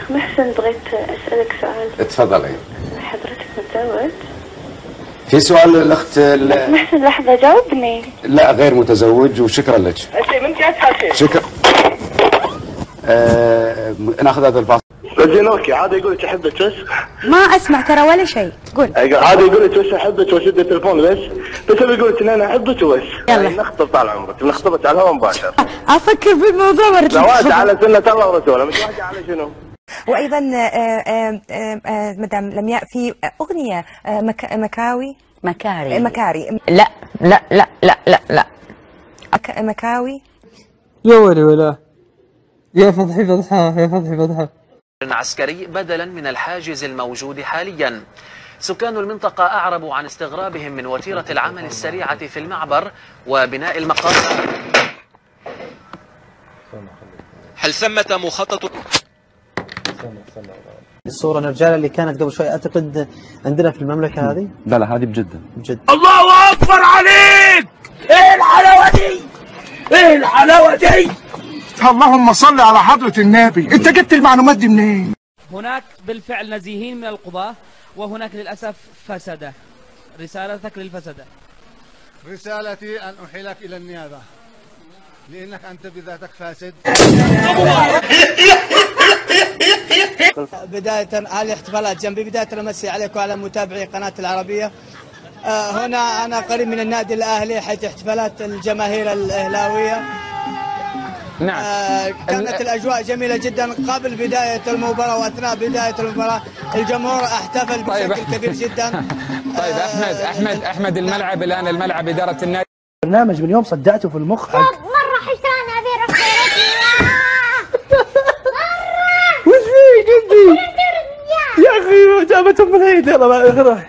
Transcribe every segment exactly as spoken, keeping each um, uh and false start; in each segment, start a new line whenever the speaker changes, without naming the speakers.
محسن بغيت أسألك سؤال.
اتفضلي.
حضرتك متزوج؟
في سؤال للأخت
بس محسن لحظة جاوبني.
لا غير متزوج وشكرا لك. شكرا. آه... ناخذ هذا الباص.
زينوكي عادي يقول لك احبك بس
ما اسمع ترى ولا شيء. قول
عادي يقول لك بس احبك واشد التليفون بس بس يقول لك ان انا احبك وبس.
يلا
نخطب طال عمرك نخطبك على الهواء مباشر.
افكر بالموضوع مرة.
زواج على سنة الله ورسوله مش واحدة على شنو.
وايضا مدام لمياء في اغنية مكاوي
مكاري
مكاري
لا لا لا لا لا لا
مكاوي
يا ولي ولا يا فضحي فضحة يا فضحي فضحة.
عسكري بدلا من الحاجز الموجود حاليا. سكان المنطقة أعربوا عن استغرابهم من وتيرة العمل السريعة في المعبر وبناء المقاصد.
هل ثمة مخطط؟
الصورة الرجالة اللي كانت قبل شوي أعتقد عندنا في المملكة هذه؟
لا لا هذه بجدة.
بجد.
الله أكبر عليك! إيه الحلاوة دي؟ إيه الحلاوة دي؟
اللهم صل على حضرة النبي، أنت جبت المعلومات دي منين؟
هناك بالفعل نزيهين من القضاة وهناك للأسف فسدة. رسالتك للفسدة.
رسالتي أن أحيلك إلى النيابة لأنك أنت بذاتك فاسد.
بداية هذه احتفالات جنبي، بداية أمسي عليكم وعلى متابعي قناة العربية. آه هنا أنا قريب من النادي الأهلي حيث احتفالات الجماهير الأهلاوية.
نعم.
آه كانت الأجواء جميلة جدا قبل بداية المباراة وأثناء بداية المباراة الجمهور احتفل بشكل طيب. كبير جدا.
طيب أحمد أحمد أحمد الملعب الآن الملعب إدارة النادي.
برنامج من يوم صدعته في المخ.
مرة حسان أبي رفضتي.
وش فيك أنت؟ يا أخي جابت أم العيد. يلا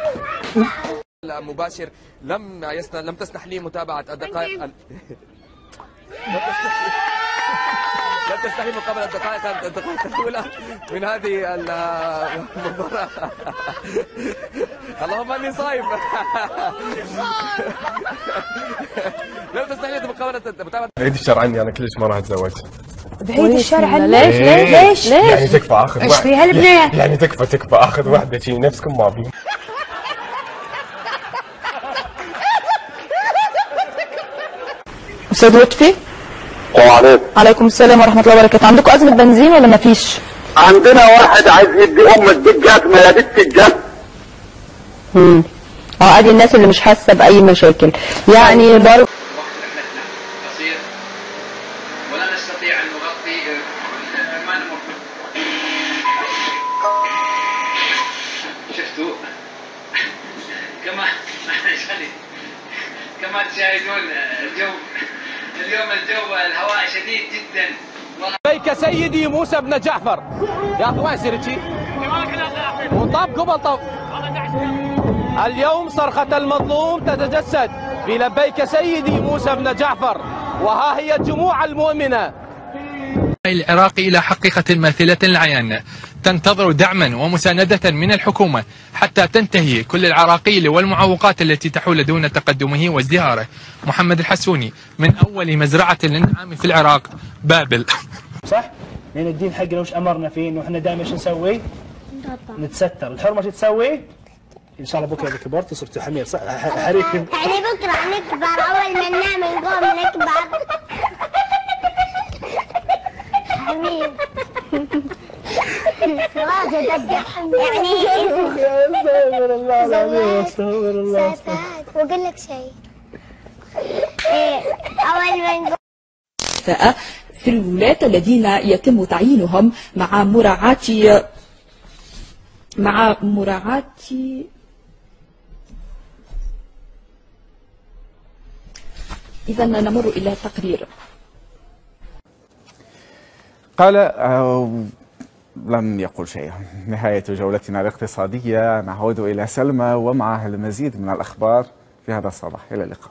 مباشر لم يسن... لم تسنح لي متابعة الدقائق ال... لم تسنح لي مقابلة الدقائق الدقائق الأولى من هذه المباراة. اللهم اني صايم. لم تسنح لي مقابلة متابعة.
بعيد الشر عني انا كلش ما راح اتزوج.
بعيد الشر عني؟
ليش ليش ليش ليش؟
يعني تكفى اخذ
ايش في هالبنية؟
يعني تكفى تكفى اخذ واحدة شي نفسكم ما بي.
أستاذ لطفي.
وعليكم.
عليكم السلام ورحمة الله وبركاته. عندكم أزمة بنزين ولا ما فيش؟
عندنا واحد عايز يدي أم الدجاج ميادة الجد.
امم اه ادي الناس اللي مش حاسة بأي مشاكل يعني برضه.
ولا نستطيع أن نغطي ما نمر. شفتوا كما كما تشاهدون الجو اليوم الجو الهواء شديد جدا.
لبيك سيدي موسى بن جعفر. يا اخي وين سيرتي؟ وطاب قبل طاب. اليوم صرخة المظلوم تتجسد في لبيك سيدي موسى بن جعفر وها هي الجموع المؤمنة.
العراق إلى حقيقة ماثلة للعيان تنتظر دعما ومساندة من الحكومة حتى تنتهي كل العراقيل والمعوقات التي تحول دون تقدمه وازدهاره. محمد الحسوني من أول مزرعة للنعام في العراق بابل.
صح؟ لأن الدين حقنا وش أمرنا فيه إنه إحنا دائما شو نسوي؟ نتستر. الحرمة شو تسوي؟ إن شاء الله بكرة إذا كبرت صرت حمير صح؟ حريق.
يعني بكرة نكبر أول ما ننام نقوم نكبر. حمير. واجد أبدأ يعني.
استغفر الله العظيم استغفر الله.
وأقول لك شيء. أول ما نقوم.
في الولاة الذين يتم تعيينهم مع مراعاة مع مراعاة إذا نمر إلى التقرير.
قال آه لم يقل شيء. نهاية جولتنا الاقتصادية. نعود إلى سلمى ومعها المزيد من الأخبار في هذا الصباح. إلى اللقاء.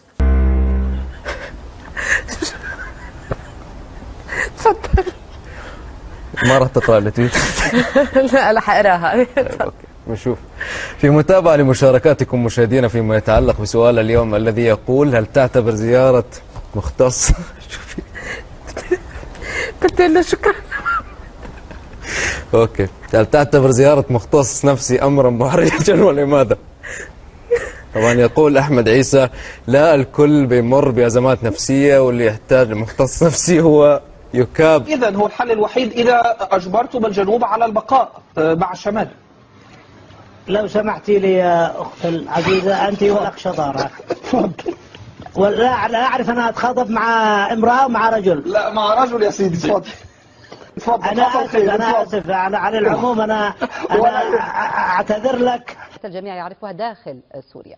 تفضل.
ما راح تقرأ التويتر؟
لا لا حقراها.
بشوف. في متابعة لمشاركاتكم مشاهدينا فيما يتعلق بسؤال اليوم الذي يقول هل تعتبر زيارة مختص شوفي
قلت له شكرا
اوكي. هل تعتبر زيارة مختص نفسي امرا محرجا ولماذا؟ طبعا يقول احمد عيسى لا الكل بيمر بازمات نفسيه واللي يحتاج مختص نفسي هو يكاب.
اذا هو الحل الوحيد اذا اجبرتم الجنوب على البقاء مع الشمال.
لو سمحتي لي يا اخت العزيزه انت ولك شطاره. ولا لا اعرف انا اتخاطب مع امراه ومع رجل.
لا مع رجل يا سيدي. تفضل. تفضل.
انا اسف انا اسف على على العموم انا انا اعتذر لك.
الجميع يعرفها داخل سوريا.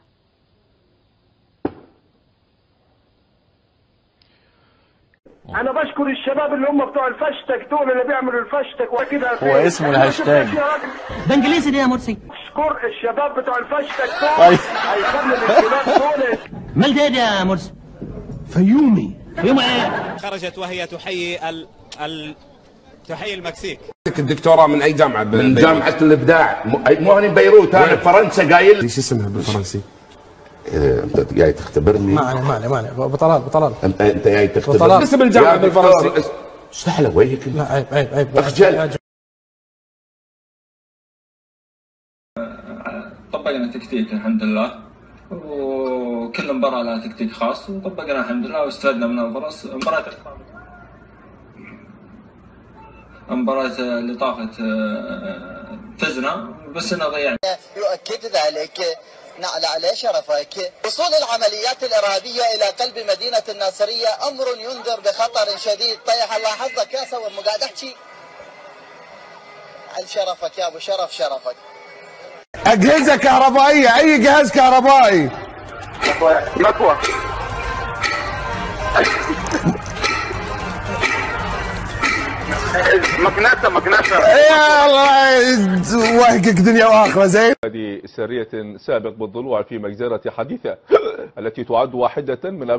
انا بشكر الشباب اللي هم بتوع الفشتك دول اللي بيعملوا الفشتك وكده.
هو اسمه الهاشتاج
ده انجليزي دي يا مرسي.
اشكر الشباب بتوع الفشتك دول. هيخلي الشباب دول.
مال ده يا مرسي؟ فيومي. فيومي ايه؟
خرجت وهي تحيي ال ال تحيي المكسيك.
الدكتوراه من اي جامعه؟
من جامعه الابداع. مو هنا بيروت انا بفرنسا قايل.
ايش اسمها بالفرنسي؟
انت جاي تختبرني؟
ما عليه ما عليه ما عليه ابو طلال ابو طلال
انت انت جاي تختبرني؟
اسم الجامعه بالفرنسي.
استحلى وجهك.
لا عيب عيب عيب
اخجل.
طبقنا تكتيك الحمد لله، وكل مباراة لها تكتيك خاص وطبقنا الحمد لله واستفدنا من الفرص. مباراة مباراة اللي طافت فزنا بس انه ضيعنا.
يؤكد ذلك نعل عليه شرفك. وصول العمليات الإرهابية إلى قلب مدينة الناصرية أمر ينذر بخطر شديد. طيح الله حظك يا سوى مو قاعد أحكي عن شرفك يا أبو شرف. شرفك
أجهزة كهربائية، أي جهاز كهربائي.
مكوى. مكنسة مكنسة.
يا الله وهجك دنيا وآخرة زين.
هذه سرية سابق بالضلوع في مجزرة حديثة التي تعد واحدة من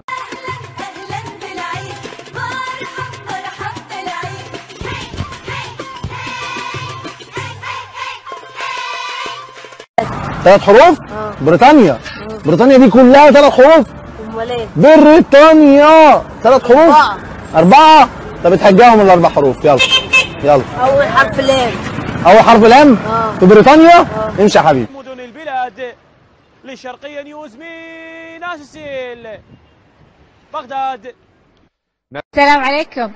ثلاث حروف؟ بريطانيا. بريطانيا دي كلها ثلاث حروف؟
امال ايه؟
بريطانيا ثلاث حروف؟ أربعة. أربعة؟ طب اتحجاهم الأربع حروف يلا يلا.
أول حرف لام.
أول حرف لام؟
اه
في بريطانيا؟
اه
امشي يا حبيبي.
مدن البلاد للشرقية نيوز من ناسيل بغداد.
السلام عليكم.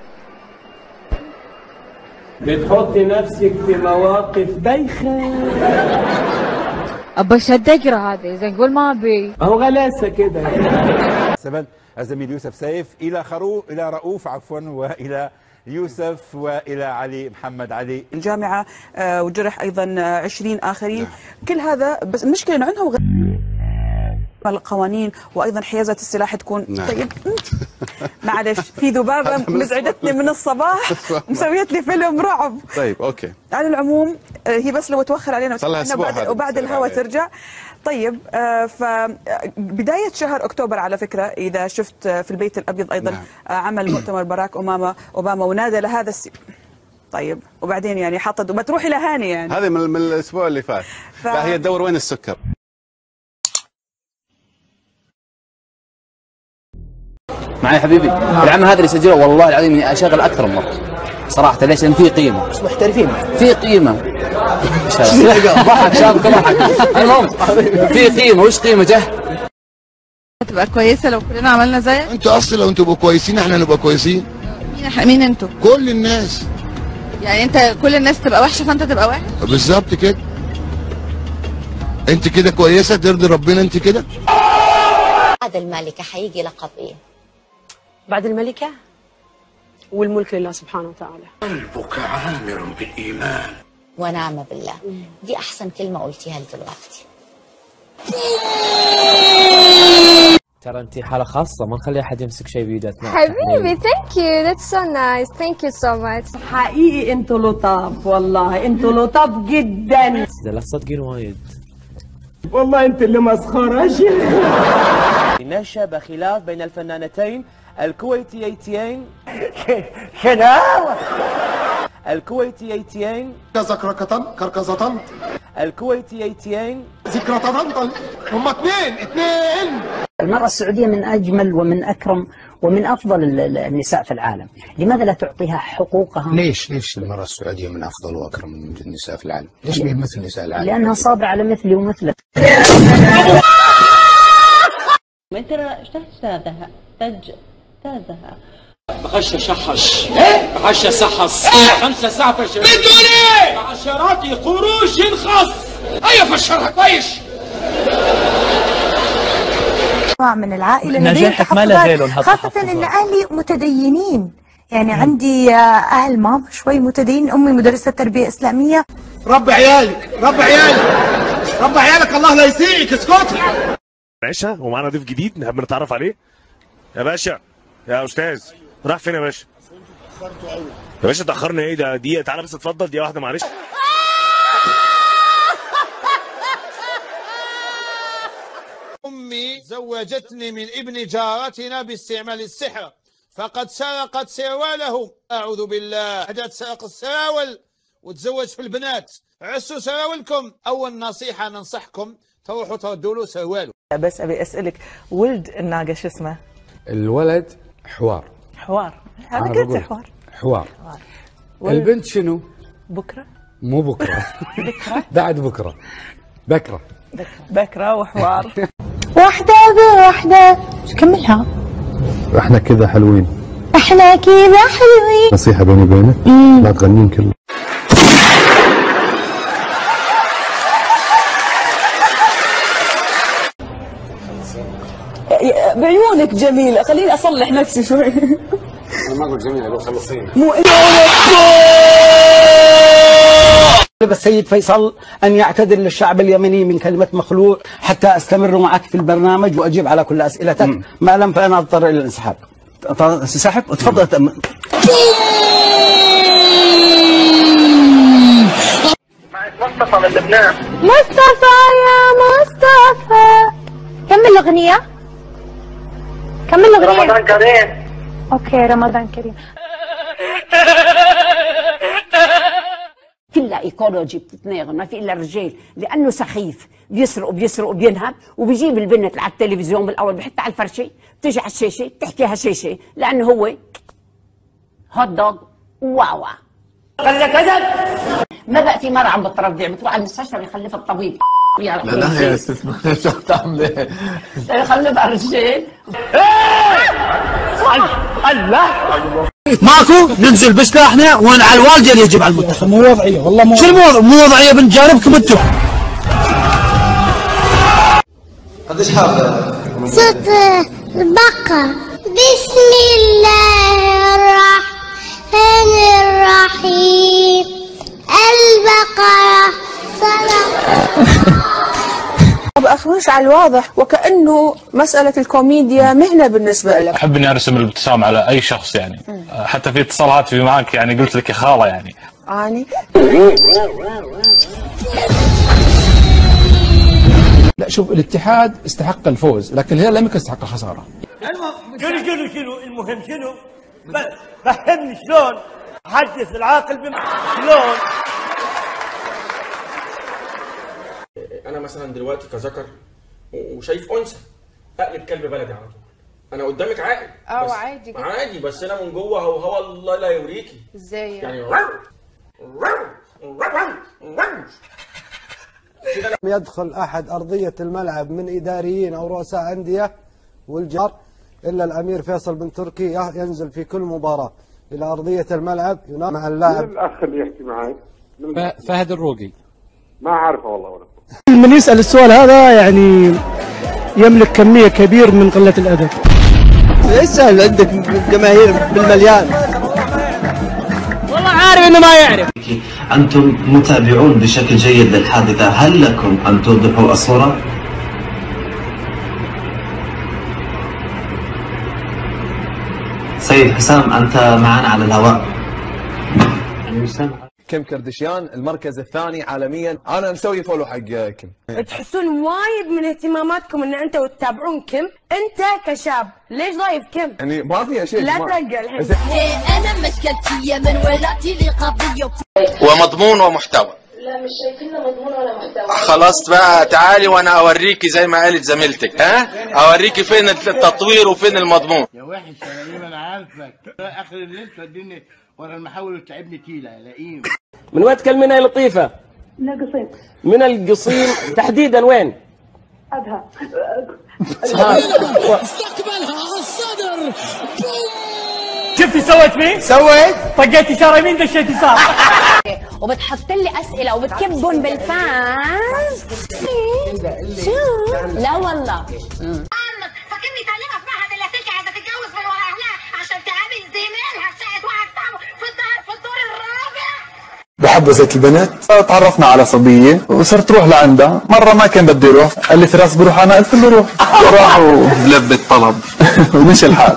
بتحطي نفسك في مواقف بايخة.
أبى شد أقرأ هذا إذا نقول ما أبي.
أهو غلاسة كده.
سبل الزميل يوسف سيف إلى خرو إلى رؤوف عفوا وإلى يوسف وإلى علي محمد علي.
الجامعة آه وجرح أيضا عشرين آخرين. كل هذا بس المشكلة إنه عندهم القوانين وأيضا حيازة السلاح تكون
نعم.
طيب معلش في ذبابة مزعجتني من الصباح مسويت لي فيلم رعب.
طيب أوكي.
على العموم هي بس لو توخر علينا
وبعد,
وبعد الهوا ترجع. طيب آه فبداية شهر أكتوبر على فكرة إذا شفت في البيت الأبيض أيضا نعم. آه عمل مؤتمر باراك أوباما أوباما ونادى لهذا السي... طيب وبعدين يعني حطت وبتروحي لهاني يعني
هذه من, من الأسبوع اللي فات ف... لا هي تدور وين السكر.
معي حبيبي العمل هذا اللي سجله والله العظيم اني اشغل اكثر من مره صراحه. ليش؟ لان في قيمه.
بس محترفين
في قيمه. ضحك شاب ضحك. المهم في قيمه. وش قيمه جه؟
تبقى كويسه لو كلنا عملنا زيك.
انتوا اصلا لو انتوا تبقوا كويسين احنا نبقى كويسين.
مين مين انتوا؟
كل الناس.
يعني انت كل الناس تبقى وحشه فانت تبقى وحش؟
بالظبط كده. انت كده كويسه ترضي ربنا انت كده.
بعد الملكه هيجي لقب ايه؟
بعد الملكة والملك لله سبحانه وتعالى.
قلبك عامر بالإيمان ونعم بالله. دي أحسن كلمة قلتيها دلوقتي.
ترى انت حالة خاصة ما نخلي أحد يمسك شيء بيدك.
حبيبي ثانك يو ذاتس سو نايس ثانك يو سو ماتش.
حقيقي انتوا لطاف والله انتوا لطاف جدا.
لا تصدقين وايد.
والله انت اللي مسخرة.
نشب خلاف بين الفنانتين الكويتيتين.
شنو؟
الكويتيتين
كزكركة كركزة
الكويتيتين
ذكرى تنطل. هم اثنين اثنين.
المرأة السعودية من أجمل ومن أكرم
ومن أفضل النساء في العالم، لماذا لا تعطيها حقوقها؟
ليش ليش المرأة السعودية من أفضل وأكرم النساء في العالم؟ ليش ما هي مثل نساء العالم؟
لأنها صابرة على مثلي ومثلك.
من ترى اجتهزها تج تازها
بخش شحش بخش سحص خمسة ساعة فشل بدون ايه عشرات قروش خاص. ايوه فشلها كويس.
من العائلة
نجاحك ما له غير
خاصة ان اهلي متدينين، يعني عندي اهل ماما شوي متدينين، امي مدرسة تربية اسلامية.
ربي عيالي ربي عيالي ربي عيالك الله لا يسيئك. اسكت.
باشا ومعنا ضيف جديد نحب نتعرف عليه. يا باشا يا استاذ راح فين يا باشا؟ يا باشا اتاخرنا ايه ده؟ دقيقة تعالى بس اتفضل دقيقة واحدة معلش.
أمي زوجتني من ابن جارتنا باستعمال السحر فقد سرقت سرواله. أعوذ بالله. حاجات سرق السراول وتزوج في البنات. عسوا سراولكم. أول نصيحة ننصحكم تروحوا تردوا له سرواله.
بس أبي أسألك، ولد الناقة شو اسمه؟
الولد حوار.
حوار. أنا قلت حوار.
حوار. البنت شنو؟
بكرة.
مو بكرة. بعد بكرة. بكرة.
بكرة وحوار. واحدة بواحدة. كملها.
احنا كذا حلوين.
احنا كذا حلوين.
نصيحة بيني وبينك لا تغنين كله.
بعيونك جميلة، خليني أصلح نفسي شوي.
أنا ما قلت جميلة، أقول خلصيني.
مو
السيد فيصل أن يعتذر للشعب اليمني من كلمة مخلوع حتى أستمر معك في البرنامج وأجيب على كل أسئلتك. م. ما لم فأنا أضطر إلى الانسحاب. انسحب وتفضل.
مصطفى من لبنان.
مصطفى يا مصطفى. كمل الأغنية. كمل الأغنية.
رمضان كريم.
أوكي رمضان كريم.
كلها ايكولوجي بتتناغم، ما في الا الرجال لانه سخيف بيسرق وبيسرق وبينهب وبيجيب البنت على التلفزيون بالاول بحطها على الفرشه بتيجي على الشاشه بتحكي هالشاشه لانه هو هوت دوغ واوا. قال لك كذب. ما بقى في مره عم بترضع بتروح على المستشفى بيخلف الطبيب.
لا لا يا استاذ شو بتعملي؟
يخلف الرجال.
الله
ماكو ننزل بسلاحنا وين على الوالده اللي يجب على المنتخب.
مو وضعيه والله مو.
شو الموضوع؟ مو وضعيه من جانبكم انتم.
قديش حافظ؟
صوت البقرة. بسم الله الرحمن الرحيم. البقرة. صدق.
أخرج على الواضح وكأنه مسألة الكوميديا مهنة بالنسبة لك.
أحب إني أرسم الابتسام على أي شخص يعني. م. حتى في اتصال هاتفي معك يعني قلت لك يا خالة يعني.
عاني.
لا شوف الاتحاد استحق الفوز لكن الهلال لم يكن يستحق الخسارة.
شنو شنو شنو المهم شنو؟ فهمني شلون؟ حدث العاقل بما شلون؟
انا مثلا دلوقتي كذكر وشايف انثى اقلب كلب بلدي على طول. انا قدامك عادي.
اه عادي جدا.
عادي بس انا من جوه هو هو الله لا يوريكي.
ازاي
يعني
يدخل احد ارضيه الملعب من اداريين او رؤساء انديه والجار الا الامير فيصل بن تركي ينزل في كل مباراه الى ارضيه الملعب ينام مع اللاعب.
من الاخ اللي يحكي معي؟
فهد الروقي.
ما عارفه والله ولا.
من يسأل السؤال هذا يعني يملك كمية كبير من قلة الأدب. ايش سهل عندك جماهير بالمليان. والله عارف انه ما يعرف.
انتم متابعون بشكل جيد للحادثة، هل لكم ان توضحوا الصورة؟ سيد حسام انت معنا على الهواء.
كيم كارديشيان المركز الثاني عالميا. انا مسوي فولو حق كيم.
تحسون وايد من اهتماماتكم ان انتوا تتابعون كيم. انت كشاب ليش ضايف كيم؟
يعني ما فيها شيء.
لا تنقل الحين.
انا مشكلتي من ولاتي لي قضيه
ومضمون ومحتوى.
لا مش شايفين مضمون ولا محتوى.
خلاص بقى تعالي وانا اوريكي زي ما قالت زميلتك، ها اوريكي فين التطوير وفين المضمون.
يا وحش يا لئيم انا عارفك، اخر الليل توديني ورا المحاول وتعبني تيله يا لئيم.
من وين تكلمينا يا لطيفه؟
من القصيم.
من القصيم تحديدا وين؟
ابها.
استقبلها الصدر.
شفتي سويت مين؟
سويت
طقيت اشاره يمين دشيت يسار.
وبتحط لي اسئله وبتكبهم بالفاز. شو؟ لا والله.
فاكرني تعلمها في معهد اللاسلكي عايزه تتجوز من ورا اهلها عشان تقابل زميلها بشقه واحد صاحبه في الدار في الدور الرابع.
بحبذت البنات، تعرفنا على صبية وصرت روح لعندها، مرة ما كان بدي اروح، قال لي فراس بروح انا، قلت له روح، وراح ولبى الطلب ومشي الحال.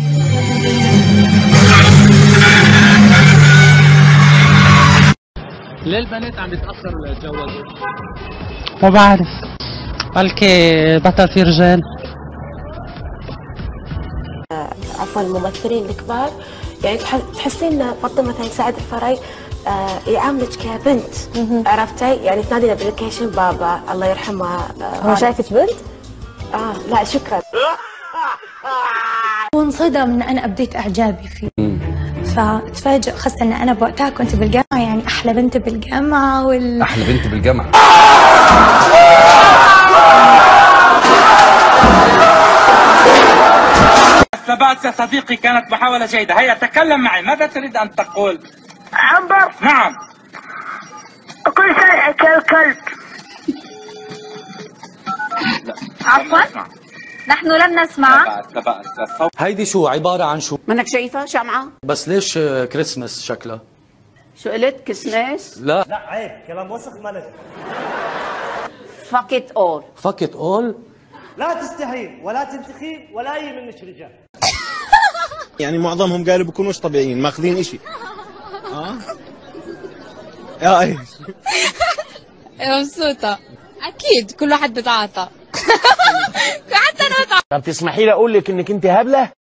ليه البنات عم يتأخروا ليتجوزوا؟
ما بعرف، بلكي بطل في رجال.
عفوا الممثلين الكبار يعني تحسين فاطمه مثلا سعد الفري آه يعاملك كبنت، عرفتي؟ يعني تنادي الابلكيشن بابا الله يرحمها. هو شايفك بنت؟ اه لا شكرا.
وانصدم ان انا ابديت اعجابي فيه، فتفاجئ خاصة ان انا بوقتها كنت بالجامعة، يعني احلى بنت بالجامعة وال
احلى بنت بالجامعة.
الثبات يا صديقي كانت محاولة جيدة، هيا تكلم معي، ماذا تريد ان تقول؟
عنبر.
نعم.
كل شيء كالكلب.
عفوا نحن لم نسمع.
هيدي شو عبارة عن شو؟
منك شايفة شمعة؟
بس ليش كريسمس شكلها؟
شو قلت كسماس؟
لا
لا عيب، كلام وسخ ملك.
fuck it all.
fuck it all؟
لا تستحي ولا تنتخي ولا اي منك رجال.
يعني معظمهم قالوا بيكونوش طبيعيين ماخذين اشي. اه يا ايش؟
مبسوطة أكيد، كل واحد بتعاطى. حتى أنا بتعاطى.
طب تسمحي لي أقول لك إنك أنت هبلة؟